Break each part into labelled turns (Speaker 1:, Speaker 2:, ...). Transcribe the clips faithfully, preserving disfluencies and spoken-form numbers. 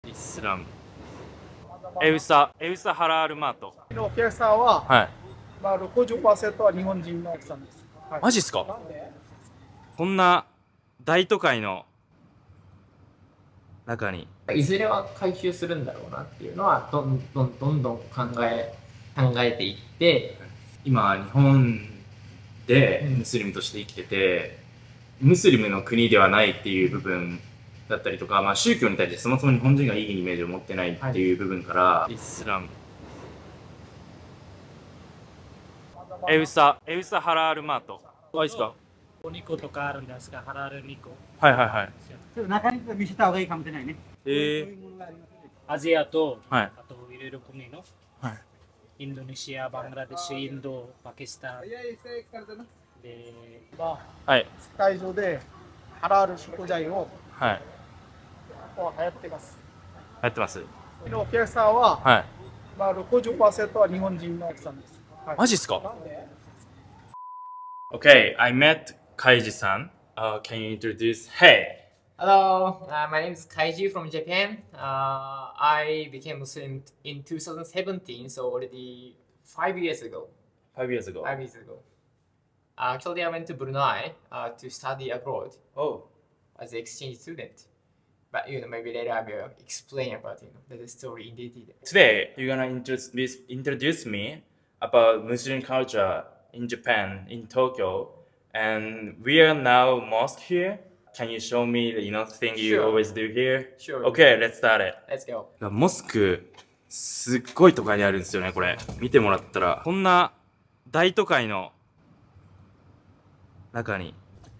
Speaker 1: イスラム。エウサ、エウサハラールマート。
Speaker 2: のお客さんは、
Speaker 1: はい。
Speaker 2: まあ、ろくじゅっパーセントは日本人のお客さんです。はい、
Speaker 1: マジっすか？こんな大都会の中に。
Speaker 3: いずれは回収するんだろうなっていうのはどんどんどんどん考え考えていって、
Speaker 1: 今日本でムスリムとして生きてて、ムスリムの国ではないっていう部分だったりとか、まあ、宗教に対してそもそも日本人がいいイメージを持ってないっていう部分から、はい、イスラム、エウサ、エウサハラールマート。あ、いいですか？
Speaker 4: お肉とかあるんですが、ハラール肉。
Speaker 1: はいはいはい。
Speaker 5: ちょっと中に見せた方がいいかもしれないね。
Speaker 1: えー、
Speaker 4: アジアと、
Speaker 1: はい、
Speaker 4: あといろいろ国の、
Speaker 1: はい、
Speaker 4: インドネシア、バングラデシュ、インド、パキスタン。で、
Speaker 2: まあ、
Speaker 1: はい、
Speaker 2: 世界中でハラール食材を、
Speaker 1: はい、
Speaker 2: 流行ってます。
Speaker 1: 流行ってます。
Speaker 2: のお客さんは、
Speaker 1: はい、
Speaker 2: まあ、ろくじゅっパーセントは日本人のお客さんです。はい、
Speaker 1: マジっすか？ Okay, I met Kaiji-san. Uh, can you introduce? Hey.
Speaker 3: Hello, uh, my name is Kaiji from Japan. Uh, I became Muslim in two thousand seventeen, so already five years ago.
Speaker 1: Five years ago.
Speaker 3: Five years ago. Uh, actually, I went to Brunei uh, to study abroad.
Speaker 1: Oh.
Speaker 3: As an exchange student. But you know, maybe later I will explain about you know the story in detail.
Speaker 1: Today, you're gonna introduce introduce me about Muslim culture in Japan, in Tokyo, and we are now mosque here. Can you show me the you know thing you
Speaker 3: Sure.
Speaker 1: always do here?
Speaker 3: Sure.
Speaker 1: Okay, let's start it.
Speaker 3: Let's go.
Speaker 1: モスクすっごい都会にあるんですよね。これ見てもらったらこんな大都会の中に。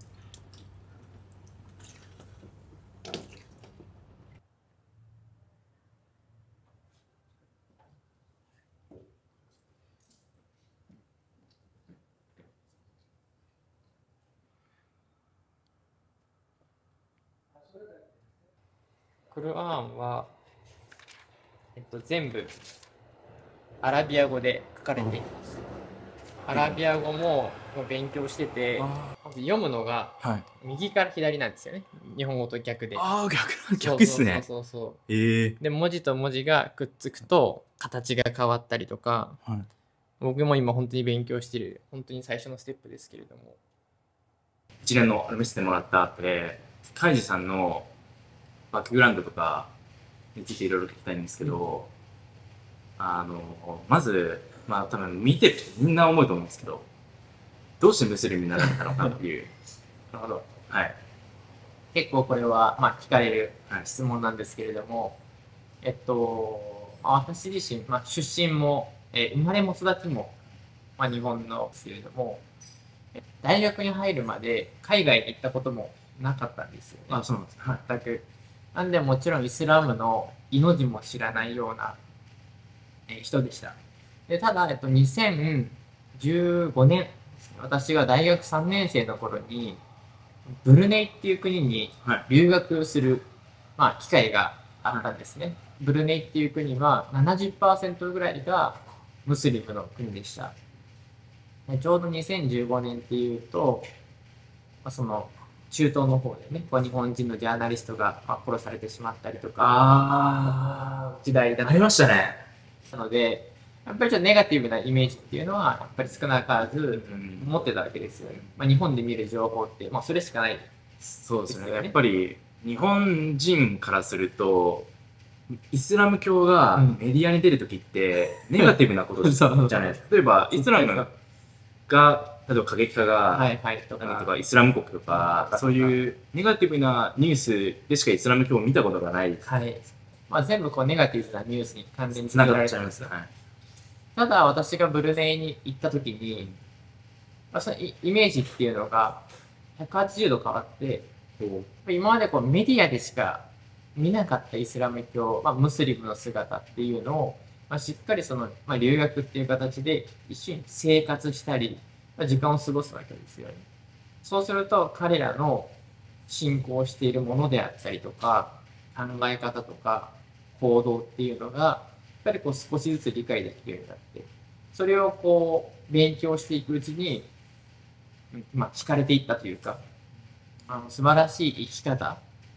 Speaker 3: クルアンは、えっと、全部アラビア語で書かれています。アラビア語も勉強してて、まず読むのが右から左なんですよね。日本語と逆で。
Speaker 1: ああ、逆、逆っすね。
Speaker 3: そうそうそう。
Speaker 1: ええ。
Speaker 3: で、文字と文字がくっつくと形が変わったりとか、はい、僕も今本当に勉強してる、本当に最初のステップですけれども。
Speaker 1: 一連の見せてもらった後で、カイジさんのバックグラウンドとかについていろいろ聞きたいんですけど、うん、あのまず、まあ多分見てる人みんな思うと思うんですけど、どうしてムスリムになられたのかっていう。
Speaker 3: なるほど。
Speaker 1: はい。
Speaker 3: 結構これは、まあ、聞かれる質問なんですけれども、はい、えっと、私自身、まあ、出身も、えー、生まれも育ちも、まあ、日本のですけれども、大学に入るまで海外に行ったこともなかったんですよね。
Speaker 1: あ、そうなんですね。
Speaker 3: 全く。なんでもちろんイスラムのいの字も知らないような、えー、人でした。でただ、えっと、にせんじゅうごねん、私が大学さんねん生の頃に、ブルネイっていう国に留学する、はい、まあ、機会があったんですね。ブルネイっていう国は ななじゅっパーセント ぐらいがムスリムの国でした。ちょうどにせんじゅうごねんっていうと、まあ、その中東の方でね、日本人のジャーナリストが殺されてしまったりとか、
Speaker 1: あ
Speaker 3: 時代だった。
Speaker 1: ありましたね。
Speaker 3: なので、やっぱりちょっとネガティブなイメージっていうのは、やっぱり少なからず持ってたわけですよね。まあ、日本で見る情報って、まあ、それしかない、ね。
Speaker 1: そうですね。やっぱり日本人からすると、イスラム教がメディアに出るときって、ネガティブなことじゃないですか。例えば、イスラムが、例えば過激化が、
Speaker 3: はいはい、と
Speaker 1: か、とかイスラム国とか、そういうネガティブなニュースでしかイスラム教を見たことがない。
Speaker 3: はい。まあ、全部こうネガティブなニュースに関連
Speaker 1: つながっちゃいます。はい。
Speaker 3: ただ私がブルネイに行った時に、まあ、そのイメージっていうのがひゃくはちじゅうど変わって、今までこうメディアでしか見なかったイスラム教、まあ、ムスリムの姿っていうのを、まあ、しっかりその、まあ、留学っていう形で一緒に生活したり、まあ、時間を過ごすわけですよね。そうすると彼らの信仰しているものであったりとか、考え方とか行動っていうのが、やっぱりこう少しずつ理解できるようになって、それをこう勉強していくうちに、まあ、惹かれていったというか、あの素晴らしい生き方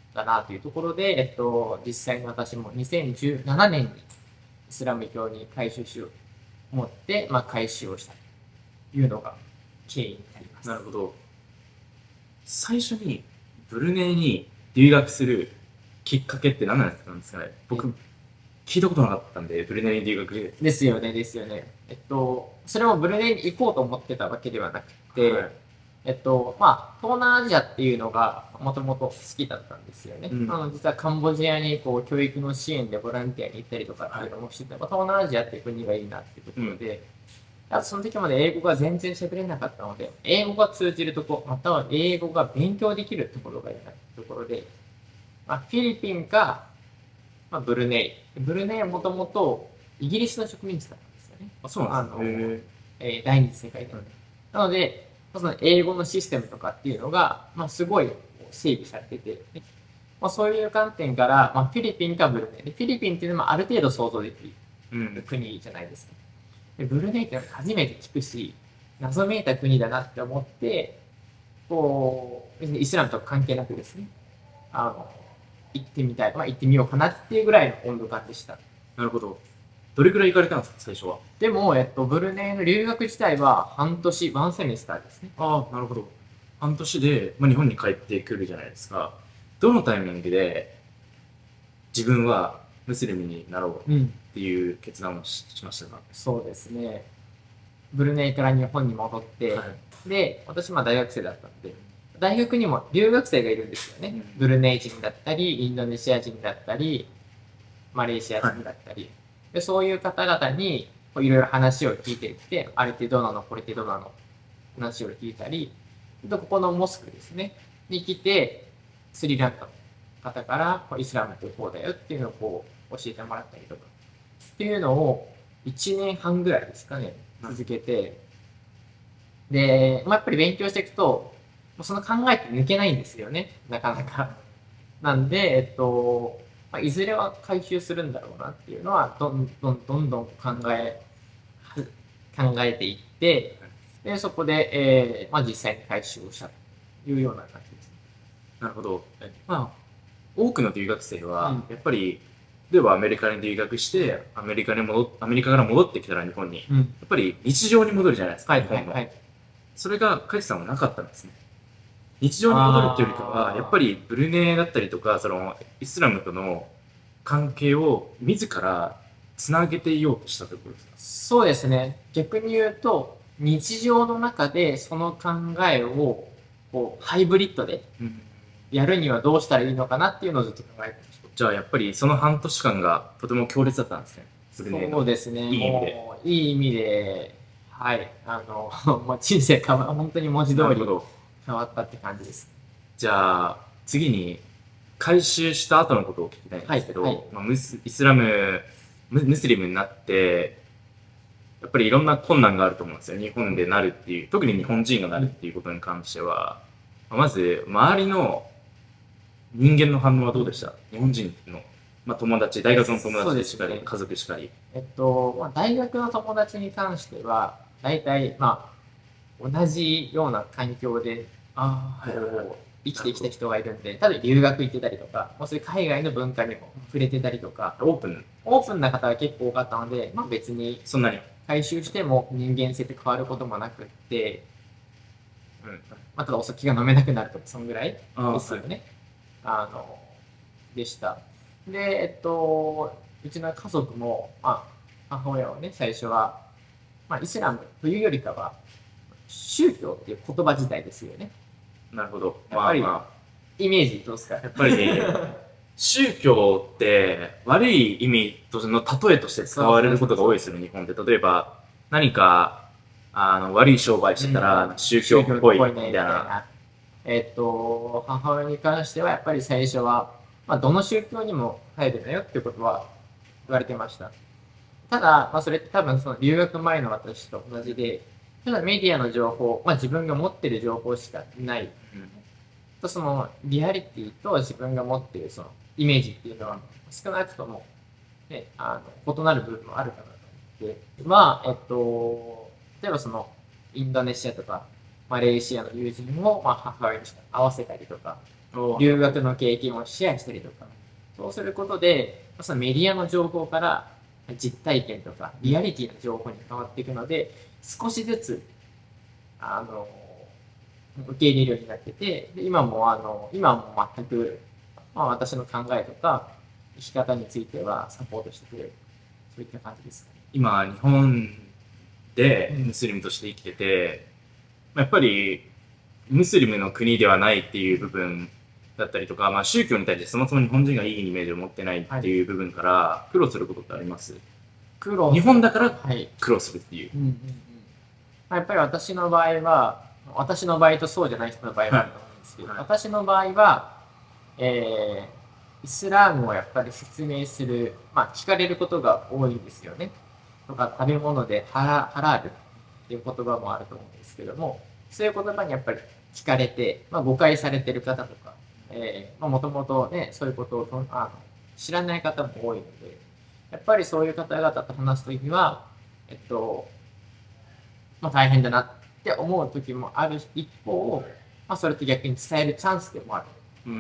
Speaker 3: だなというところで、えっと、実際に私もにせんじゅうななねんにイスラム教に改宗しようと思って、まあ、改宗をしたというのが経緯になります。
Speaker 1: なるほど。最初にブルネイに留学するきっかけって何なんですかね。僕、聞いたことなかったんで、ブルネイに留学。
Speaker 3: ですよね、ですよね。えっと、それもブルネイに行こうと思ってたわけではなくて、
Speaker 1: はい
Speaker 3: えっと、まあ、東南アジアっていうのがもともと好きだったんですよね。
Speaker 1: うん
Speaker 3: あの実はカンボジアにこう教育の支援でボランティアに行ったりとかっていうのもしてて、まあ東南アジアっていう国がいいなっていうところで、あとその時まで英語が全然喋れなかったので、英語が通じるとこ、または英語が勉強できるところがいいなっていうところで、まあ、フィリピンか、まあ、ブルネイ。ブルネイはもともとイギリスの植民地だったんですよね。
Speaker 1: あ、そうなんです
Speaker 3: あの
Speaker 1: ね。
Speaker 3: えー第二次世界大戦。なので、その英語のシステムとかっていうのが、まあ、すごい整備されてて、ねまあ、そういう観点から、まあ、フィリピンかブルネイで。フィリピンっていうのもある程度想像でき
Speaker 1: うん。
Speaker 3: る国じゃないですか。でブルネイって初めて聞くし、謎めいた国だなって思って、こう、別にイスラムとか関係なくですね、あの、行ってみたい、まあ、行ってみようかなっていうぐらいの温度感でした。
Speaker 1: なるほど。どれくらい行かれたんですか、最初は。
Speaker 3: でも、えっと、ブルネイの留学自体は半年、ワンセメスターですね。
Speaker 1: ああ、なるほど。半年で、まあ、日本に帰ってくるじゃないですか。どのタイミングで自分はムスリムになろう
Speaker 3: うん。
Speaker 1: っていう決断をししましたか。
Speaker 3: そうですね。ブルネイから日本に戻って、
Speaker 1: はい
Speaker 3: で、私まあ大学生だったんで、大学にも留学生がいるんですよね。
Speaker 1: うん
Speaker 3: ブルネイ人だったり、インドネシア人だったり、マレーシア人だったり、でそういう方々にこういろいろ話を聞いていって、あれってどうなの、これってどうなの、話を聞いたり、でここのモスクですね、に来て、スリランカの方からこうイスラムってこうだよっていうのをこう教えてもらったりとか、っていうのをいちねんはんぐらいですかね、続けて、で、まあ、やっぱり勉強していくと、もうその考えって抜けないんですよね、なかなか。なんで、えっと、まあ、いずれは回収するんだろうなっていうのは、どんどんどんどん考え、考えていって、で、そこで、えーまあ、実際に回収をしたというような感じです。
Speaker 1: なるほど。えまあ、多くの留学生は、
Speaker 3: うん
Speaker 1: やっぱり、例えばアメリカに留学して、アメリカに戻っアメリカから戻ってきたら日本に、や
Speaker 3: うん。
Speaker 1: っぱり日常に戻るじゃないですか、
Speaker 3: はい、はい、
Speaker 1: 日本の。
Speaker 3: はい。
Speaker 1: それが、カイさんはなかったんですね。日常に戻るっていうよりかは、
Speaker 3: あー
Speaker 1: やっぱりブルネイだったりとか、その、イスラムとの関係を自らつなげていようとしたところですか。
Speaker 3: そうですね。逆に言うと、日常の中でその考えを、こう、ハイブリッドで
Speaker 1: うん
Speaker 3: やるにはどうしたらいいのかなっていうのをずっと考えてました。
Speaker 1: じゃあ、やっぱりその半年間がとても強烈だったんですね。ブルネイ
Speaker 3: そう
Speaker 1: の。
Speaker 3: ですね。
Speaker 1: いい意味で
Speaker 3: もういい意味で、はい。あの、もう人生変わ、本当に文字通り
Speaker 1: なるほど。
Speaker 3: 変わったって感じです。
Speaker 1: じゃあ、次に、回収した後のことを聞きたいんですけど、
Speaker 3: はいはい
Speaker 1: まあ、ムスイスラムム、ムスリムになって、やっぱりいろんな困難があると思うんですよ。日本でなるっていう、特に日本人がなるっていうことに関しては、まあまず、周りの人間の反応はどうでした？日本人の、まあ、友達、大学の友達しかり、
Speaker 3: そうですね
Speaker 1: 家族しかり。
Speaker 3: えっと、まあ、大学の友達に関しては、大体、まあ、同じような環境で、
Speaker 1: あ
Speaker 3: こう、生きてきた人がいるんで、例えば留学行ってたりとか、まあ、そういう海外の文化にも触れてたりとか、
Speaker 1: オープン、
Speaker 3: オープンな方が結構多かったので、まあ別に
Speaker 1: そんなに。
Speaker 3: 回収しても人間性って変わることもなくって、
Speaker 1: うん。
Speaker 3: まあ、ただお酒が飲めなくなるとか、そんぐらい
Speaker 1: あ
Speaker 3: ですよね。あの、でした。で、えっと、うちの家族も、まあ、母親はね、最初は、まあ、イスラムというよりかは、宗教っていう言葉自体ですよね。
Speaker 1: なるほど。
Speaker 3: やっぱり
Speaker 1: まあまあ
Speaker 3: イメージどうですか？
Speaker 1: やっぱり、宗教って悪い意味との例えとして使われることが多いですよね、日本で。例えば、何か、あの、悪い商売してたら、宗教っぽいみたいな。
Speaker 3: えっと、母親に関してはやっぱり最初は、まあ、どの宗教にも入るなよっていうことは言われてました。ただ、まあ、それって多分その留学前の私と同じで、ただメディアの情報、まあ、自分が持ってる情報しかない。
Speaker 1: うん
Speaker 3: とそのリアリティと自分が持っているそのイメージっていうのは少なくとも、ね、あの異なる部分もあるかなと思って、まあ、えっと、例えばそのインドネシアとかマレーシアの友人を、まあ、母親に合わせたりとか、 留学の経験をシェアしたりとか、そうすることで、そのメディアの情報から実体験とかリアリティの情報に変わっていくので、少しずつあの受け入れるようになってて、で今もあの今も全く、まあ、私の考えとか生き方についてはサポートしてくれる、そういった感じですかね。
Speaker 1: 今日本でムスリムとして生きてて、やっぱりムスリムの国ではないっていう部分だったりとか、まあ、宗教に対してそもそも日本人がいいイメージを持ってないっていう部分から苦労することってあります？
Speaker 3: 苦労
Speaker 1: 日本だから
Speaker 3: はい
Speaker 1: 苦労するっていう。
Speaker 3: うんうんうん、やっぱり私の場合は、私の場合とそうじゃない人の場合はあると思うんですけど、
Speaker 1: はい、
Speaker 3: 私の場合は、えー、イスラームをやっぱり説明する、まあ聞かれることが多いんですよね。とか食べ物でハラハラールっていう言葉もあると思うんですけども、そういう言葉にやっぱり聞かれて、まあ、誤解されてる方とか、えー、まあもともとね、そういうことをあの知らない方も多いので、やっぱりそういう方々と話すときには、えっと、まあ大変だなって思うときもある一方、まあそれと逆に伝えるチャンスでもある。
Speaker 1: うん。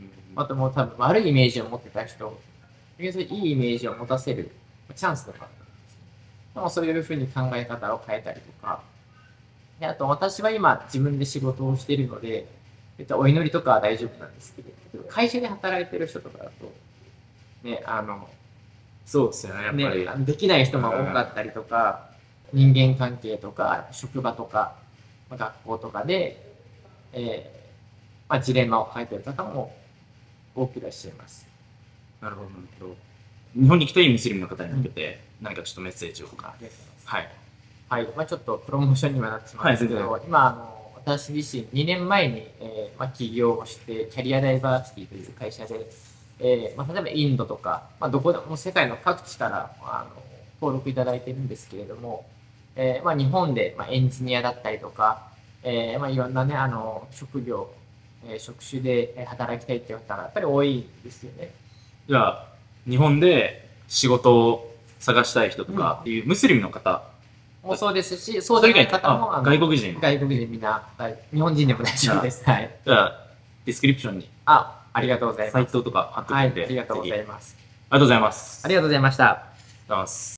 Speaker 3: あともう多分悪いイメージを持ってた人、逆にそういういいイメージを持たせるチャンスでもある。でもそういうふうに考え方を変えたりとか、であと私は今自分で仕事をしているので、えっと、お祈りとかは大丈夫なんですけど、会社で働いてる人とかだと、ね、あの、
Speaker 1: そうですよね、やっぱり。
Speaker 3: ね、できない人も多かったりとか、人間関係とか、職場とか、学校とかで、えーまあ、ジレンマを抱えている方も多くいらっしゃいます。
Speaker 1: なるほど、なるほど。日本に来たいムスリムの方に向けて、何かちょっとメッセージを。
Speaker 3: ありがとうございます。
Speaker 1: はい。
Speaker 3: はい。まあ、ちょっとプロモーションにはなってしまうんですけど、はい、今あの、私自身にねんまえに、えーまあ、起業をして、キャリアダイバーシティという会社で、えーまあ、例えばインドとか、まあ、どこでも世界の各地からあの登録いただいてるんですけれども、えーまあ、日本で、まあ、エンジニアだったりとか、えーまあ、いろんなね、あの、職業、えー、職種で働きたいっていう方がやっぱり多いんですよね。
Speaker 1: じゃあ、日本で仕事を探したい人とかっていうムスリムの方、
Speaker 3: うん、もそうですし、そうじゃない方も、
Speaker 1: 外国人
Speaker 3: 外国人みんな、日本人でも大丈夫です。はい。
Speaker 1: じゃあ、ディスクリプションに。
Speaker 3: あ、ありがとうございます。
Speaker 1: サイトとか貼っておいて、
Speaker 3: はい、ありがとうございます。
Speaker 1: ありがとうございます。
Speaker 3: ありがとうございました。
Speaker 1: ありがとうございます。